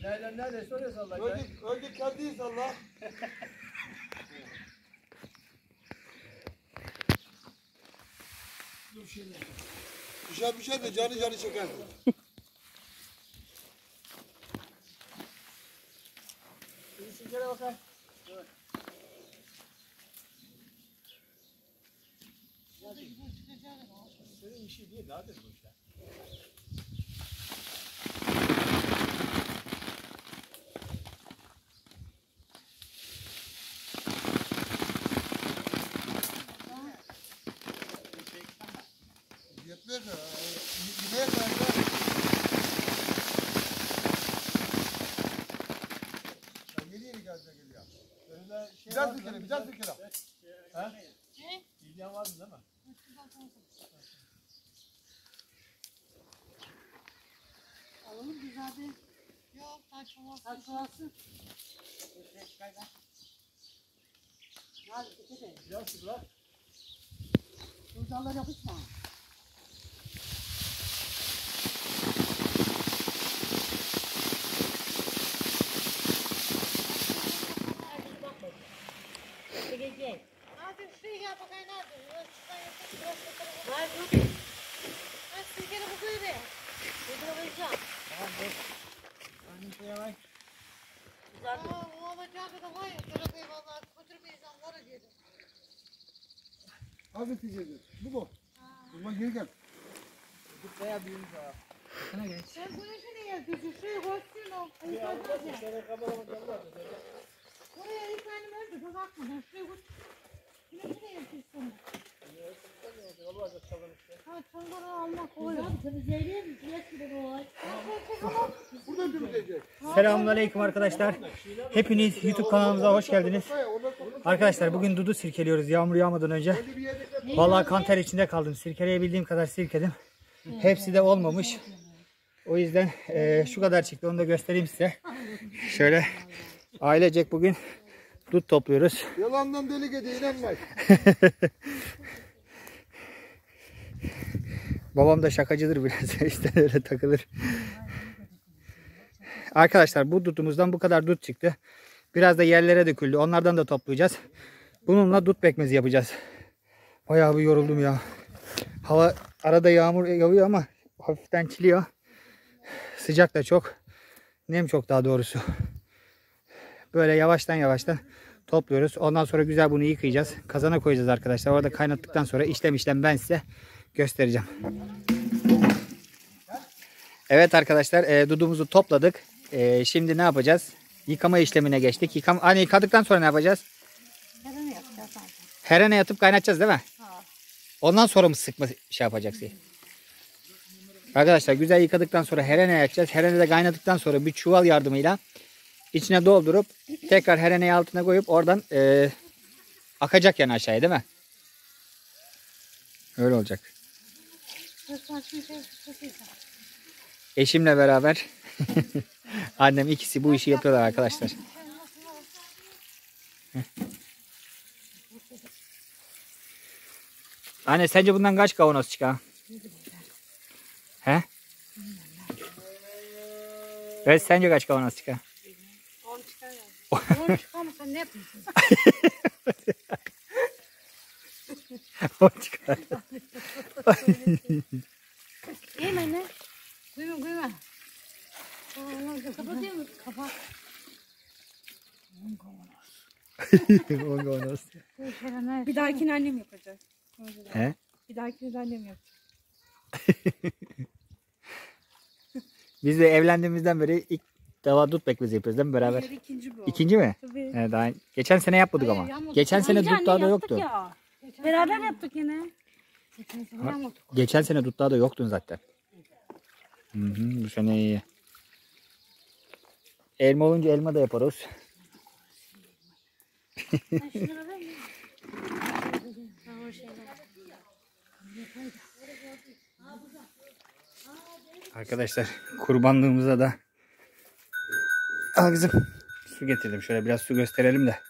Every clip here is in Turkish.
Neredeyse oraya salla. Öldük kendiyiz Allah. Düşer de canı çeker. Bir kere bakar. Senin işi değil, daha da bu işler. Yetmez de. Yemeğe kadar. Yeni geldi geliyor. Önünde şey Güzel var mı? fikir. Ha? İlyan var mı değil mi? Alalım biz hadi. Yok taşlamasın. Hadi dikkat et. Biraz sıkılar. Buradan yapışma. Hadi şuraya gel bakayım nerede? Şuradan yapayım biraz fotoğrafı. Hayır dur. Ben sirkeli bu böyle. Burada vereceğim. Tamam dur. Ben şeye bak. Aa o alacağı da var ya. Tarabayı valla götürmeyiz anlara diyelim. Hadi diyeceğiz. Bu mu? Durma geri gel. Git bayağı büyümüş ha. Sana geç. Sen bu işe ne yapıyorsun? Şuraya koysun o. Bir aldı da şöyle kabalamak yollar. Oraya ilk benim öldü. Dur bakma. Ben şuraya koy. Yine ne yapıyorsun? Ha çanları almak kolay. Temizleyelim. Eski de kolay. Buradan temizleyeceğiz. Selamünaleyküm arkadaşlar. Hepiniz YouTube kanalımıza hoş geldiniz. Arkadaşlar bugün dudu sirkeliyoruz yağmur yağmadan önce. Vallahi kan ter içinde kaldım. Sirkeleyebildiğim kadar sirkedim. Hepsi de olmamış. O yüzden şu kadar çıktı. Onu da göstereyim size. Şöyle ailecek bugün dut topluyoruz. Yalandan deli gede inanmayın. Babam da şakacıdır biraz. İşte öyle takılır. Arkadaşlar bu dutumuzdan bu kadar dut çıktı. Biraz da yerlere döküldü. Onlardan da toplayacağız. Bununla dut pekmezi yapacağız. Bayağı bir yoruldum ya. Hava arada yağmur yağıyor ama hafiften çiliyor. Sıcak da çok. Nem çok daha doğrusu. Böyle yavaştan topluyoruz. Ondan sonra güzel bunu yıkayacağız. Kazana koyacağız arkadaşlar. Orada kaynattıktan sonra işlem ben size göstereceğim. Evet arkadaşlar dudumuzu topladık. Şimdi ne yapacağız? Yıkama işlemine geçtik. Hani yıkadıktan sonra ne yapacağız? Herene yapacağız zaten. Herene yatıp kaynatacağız değil mi? Ha. Ondan sonra mı sıkma şey yapacaksın? Arkadaşlar güzel yıkadıktan sonra herene yapacağız. Herene de kaynadıktan sonra bir çuval yardımıyla içine doldurup tekrar hereneyi altına koyup oradan akacak yani aşağıya değil mi? Öyle olacak. Eşimle beraber annem ikisi bu işi yapıyorlar arkadaşlar. Anne sence bundan kaç kavanoz çıkar? He? Evet sence kaç kavanoz çıkar? 10 çıkar ya. 10 çıkarmasa ne yapıyorsun? 10 çıkar. İyi mi anne? Duyma. Kapatıyor musun? Kapat. 10 kavanoz. Bir dahakini annem yapacak. He? Bir dahakini de annem yapacak. Biz de evlendiğimizden beri ilk defa dut pekmezi yapıyoruz değil mi beraber? İkinci bu. İkinci mi? Tabii. Daha geçen sene yapmadık ama. Geçen sene dut daha da yoktu. Ya. Beraber yaptık yine. Geçen sene dut daha da yoktun zaten. Bu sene iyi. Elma olunca elma da yaparız. Arkadaşlar kurbanlığımıza da al kızım su getirdim. Şöyle biraz su gösterelim de.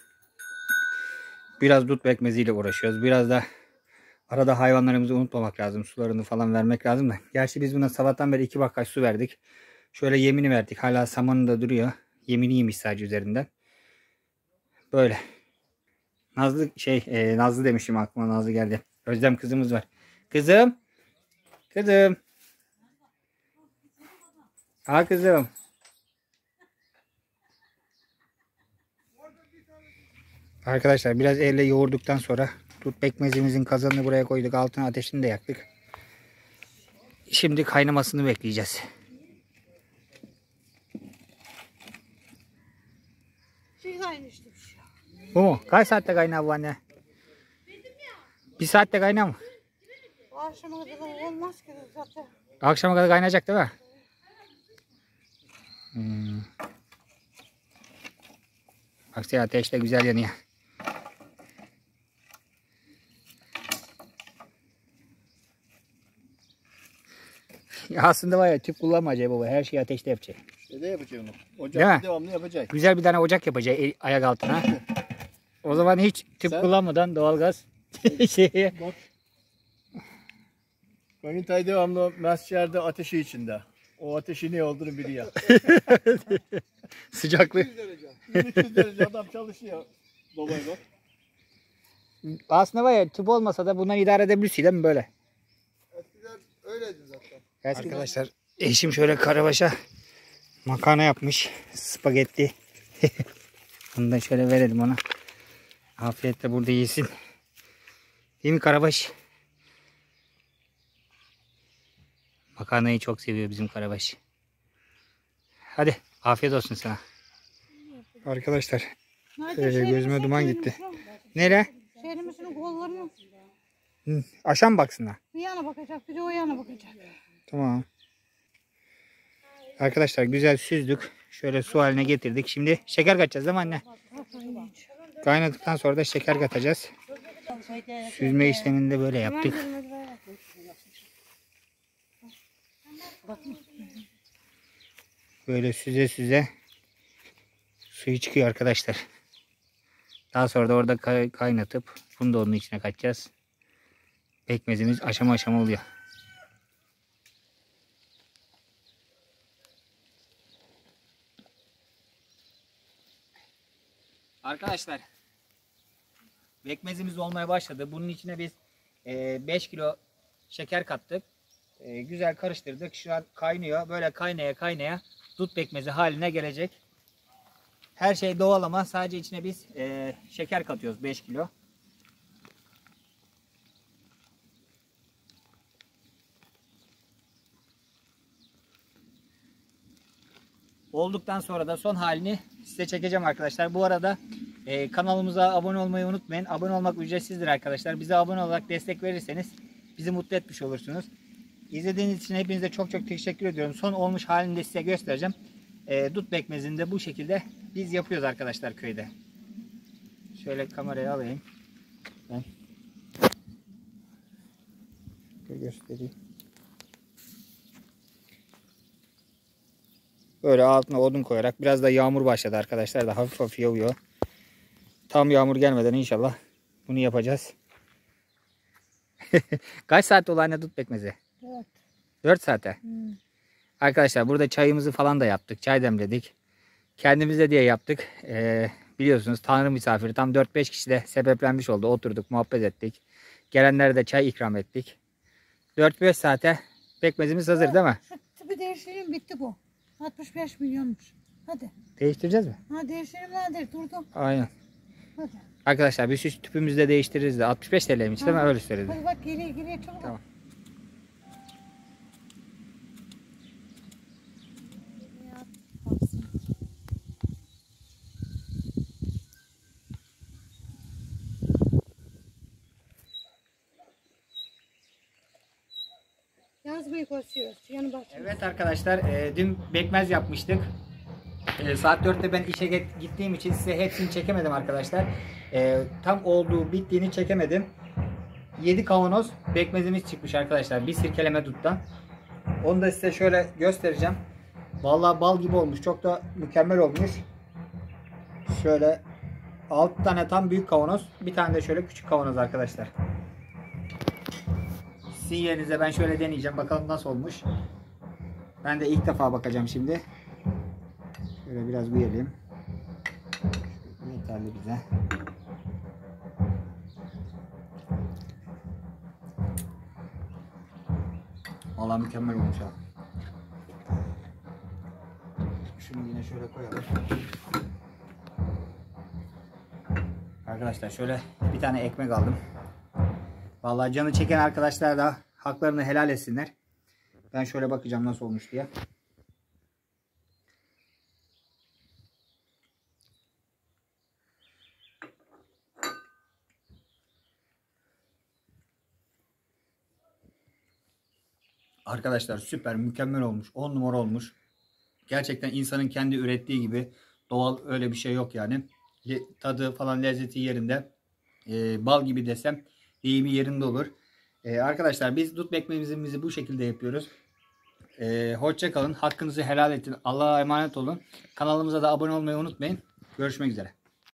Biraz dut pekmeziyle uğraşıyoruz. Biraz da arada hayvanlarımızı unutmamak lazım. Sularını falan vermek lazım da. Gerçi biz buna sabahtan beri 2 bakkal su verdik. Şöyle yemini verdik. Hala samanı da duruyor. Yemini yemiş sadece üzerinden. Böyle. Nazlı Nazlı demişim, aklıma Nazlı geldi. Özlem kızımız var. Kızım. Kızım. Ha kızım. Arkadaşlar biraz elle yoğurduktan sonra dut pekmezimizin kazanını buraya koyduk. Altına ateşini de yaktık. Şimdi kaynamasını bekleyeceğiz. Şey kaynaştı bir şey. Bu mu? Kaç saatte kaynar bu anne? Bir saatte kaynar mı? Akşama kadar olmaz ki zaten. Akşama kadar kaynayacak değil mi? Baksana ateş de güzel yanıyor. Ya aslında var ya, tüp kullanma acaba baba. Her şeyi ateşte yapacak. Ne yapacak onu? Değil mi? Ocakta devamlı yapacak. Güzel bir tane ocak yapacak ayak altına. O zaman hiç tüp kullanmadan doğalgaz şeye. Bak. Kayıntay devamlı mescerde ateşi içinde. O ateşi ne olduğunu biliyor. Sıcaklığı. 200 derece adam çalışıyor. Babay bak. Aslında var ya, tüp olmasa da bundan idare edebilirsin değil mi böyle? Eskiden öyleydi zaten. Arkadaşlar eşim şöyle karabaşa makarna yapmış. Spagetti. Bunu da şöyle verelim ona. Afiyetle burada yesin. Değil mi Karabaş? Makarnayı çok seviyor bizim Karabaş. Hadi afiyet olsun sana. Arkadaşlar gözüme duman gitti. Nere? Şehrimizin kollarını Aşağı baksınlar? bir yana bakacak, bir de o yana bakacak. Tamam. Arkadaşlar güzel süzdük. Şöyle su haline getirdik. Şimdi şeker katacağız değil mi anne? Kaynadıktan sonra da şeker katacağız. Süzme işlemini de böyle yaptık. Böyle süze süze suyu çıkıyor arkadaşlar. Daha sonra da orada kaynatıp bunu da onun içine katacağız. Pekmezimiz aşama aşama oluyor. Arkadaşlar pekmezimiz olmaya başladı. Bunun içine biz 5 kilo şeker kattık. Güzel karıştırdık. Şu an kaynıyor. Böyle kaynaya kaynaya dut pekmezi haline gelecek. Her şey doğal ama sadece içine biz şeker katıyoruz 5 kilo. Olduktan sonra da son halini size çekeceğim arkadaşlar. Bu arada kanalımıza abone olmayı unutmayın. Abone olmak ücretsizdir arkadaşlar. Bize abone olarak destek verirseniz bizi mutlu etmiş olursunuz. İzlediğiniz için hepinize çok çok teşekkür ediyorum. Son olmuş halini de size göstereceğim. Dut pekmezini de bu şekilde biz yapıyoruz arkadaşlar köyde. Şöyle kamerayı alayım. Ben göstereyim. Böyle altına odun koyarak, biraz da yağmur başladı arkadaşlar da hafif hafif yağıyor. Tam yağmur gelmeden inşallah bunu yapacağız. Kaç saat oldu anne dut pekmezi? 4 saate. Arkadaşlar burada çayımızı falan da yaptık. Çay demledik. Kendimize diye yaptık. Biliyorsunuz Tanrı misafiri tam 4-5 kişi de sebeplenmiş oldu. Oturduk, muhabbet ettik. Gelenlere de çay ikram ettik. 4-5 saate pekmezimiz hazır değil mi? Şu tipi değiştireyim, bitti bu. 65 milyonmuş. Hadi. Değiştireceğiz mi? Ha değiştireyim, hadi durdum. Aynen. Hadi. Arkadaşlar biz şu tüpümüzü de değiştiririz de 65 TL'ymiş değil mi? Öyle söyledi. Hadi bak geriye çabuk. Tamam. Yaz büyük basıyoruz. Yanı bak. Evet arkadaşlar dün pekmez yapmıştık. Saat 4'te ben işe gittiğim için size hepsini çekemedim arkadaşlar. Tam olduğu bittiğini çekemedim. 7 kavanoz pekmezimiz çıkmış arkadaşlar. Bir sirkeleme duttan. Onu da size şöyle göstereceğim. Vallahi bal gibi olmuş. Çok da mükemmel olmuş. Şöyle 6 tane tam büyük kavanoz. Bir tane de şöyle küçük kavanoz arkadaşlar. Sizin yerinize ben şöyle deneyeceğim. Bakalım nasıl olmuş. Ben de ilk defa bakacağım şimdi. Şöyle biraz büyüyelim. Yeterli bize. Vallahi mükemmel olmuş abi. Şunu yine şöyle koyalım. Arkadaşlar şöyle bir tane ekmek aldım. Vallahi canı çeken arkadaşlar da haklarını helal etsinler. Ben şöyle bakacağım nasıl olmuş diye. Arkadaşlar süper, mükemmel olmuş. 10 numara olmuş. Gerçekten insanın kendi ürettiği gibi doğal, öyle bir şey yok yani. Tadı falan, lezzeti yerinde. Bal gibi desem deyimi yerinde olur. Arkadaşlar biz dut ekmeğimizi bu şekilde yapıyoruz. Hoşça kalın. Hakkınızı helal edin. Allah'a emanet olun. Kanalımıza da abone olmayı unutmayın. Görüşmek üzere.